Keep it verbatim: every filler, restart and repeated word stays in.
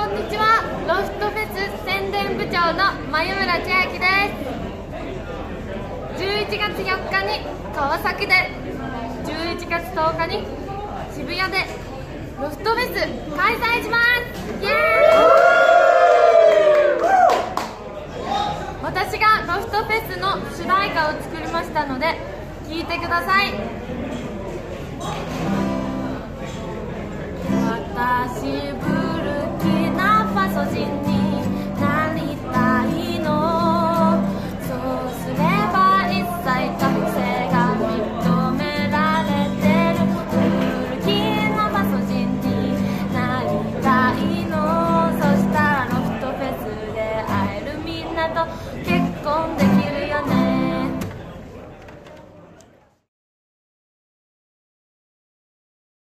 こんにちは。ロフトフェス宣伝部長の眉村千秋です。じゅういちがつよっかに川崎で、じゅういちがつとおかに渋谷でロフトフェス開催します。イエーイ。私がロフトフェスの主題歌を作りましたので聴いてください。私ブルキナファソ人に